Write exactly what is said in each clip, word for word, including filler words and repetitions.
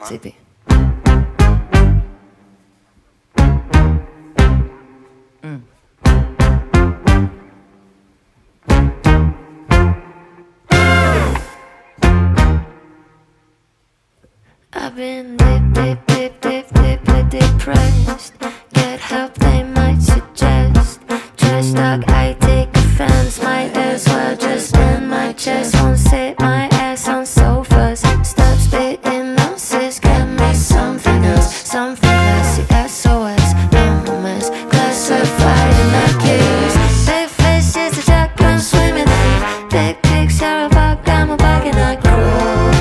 T P. Mm. I've been deep, deep, deep, deep, deeply depressed. Get help, they might suggest. Trash talk, I take offense. Might as well just bend my chest. Won't sit my ass on sofas. Stop spitting nonsense. Get me something else, something classy. S O S, I'm a mess. Classified in that case. Big fish is a shotgun swimming in. Big picture of a I'm a bug and I grow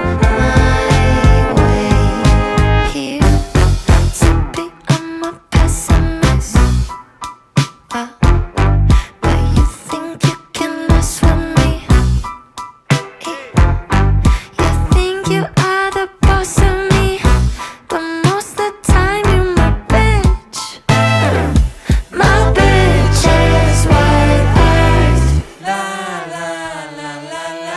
my way here. To be, I'm a pessimist. uh, But you think you can mess with me? You think you are the boss of me, but most of the time you're my bitch. My bitch has white eyes. La la la la la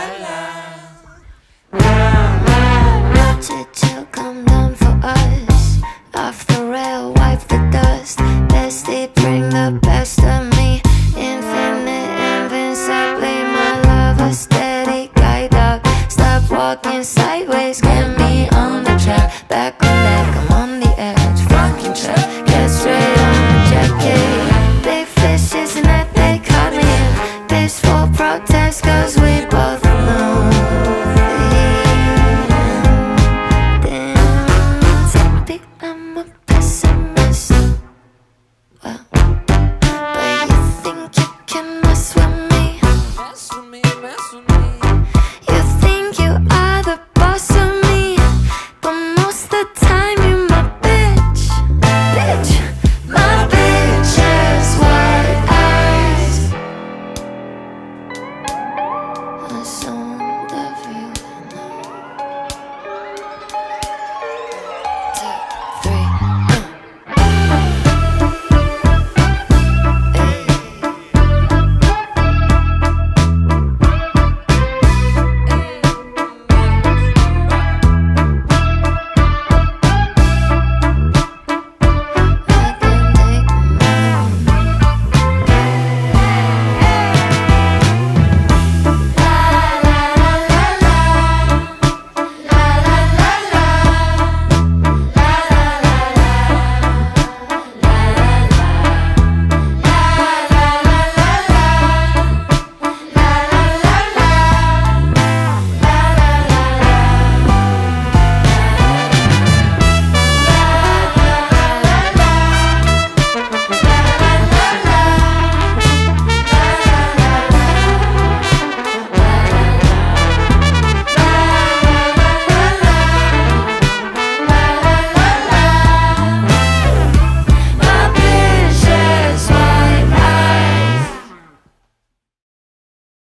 la. Chill, chill, come down for us. Off the rail, wipe the dust. Bestie, bring the best of me. Infinite, invincibly, my love, a steady guide dog. Stop walking sideways, get me on the track. Back on deck, I'm on the edge. Fucking track, get straight on the jacket. Big fish, isn't that they caught me in? Peaceful protest, cause we